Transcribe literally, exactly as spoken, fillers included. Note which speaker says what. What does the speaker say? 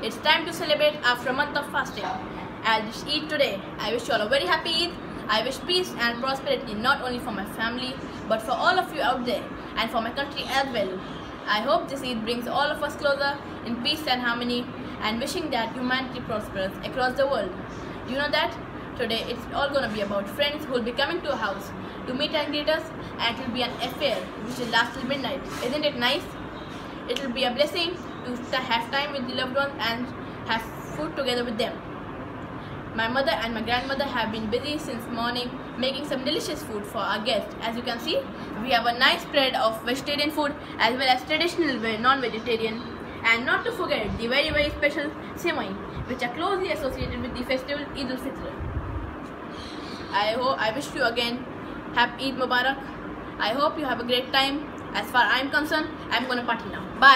Speaker 1: It's time to celebrate after a month of fasting. As this Eid today, I wish you all a very happy Eid. I wish peace and prosperity not only for my family but for all of you out there and for my country as well. I hope this Eid brings all of us closer in peace and harmony, and wishing that humanity prospers across the world. You know that today it's all going to be about friends who will be coming to a house to meet and greet us, and it will be an affair which will last till midnight. Isn't it nice? It will be a blessing to have time with the loved ones and have food together with them. My mother and my grandmother have been busy since morning making some delicious food for our guests. As you can see, we have a nice spread of vegetarian food as well as traditional non-vegetarian, and not to forget the very very special semai, which are closely associated with the festival Eid al-Fitr. I hope I wish you again happy Eid Mubarak. I hope you have a great time. As far as I'm concerned, I'm gonna party now. Bye.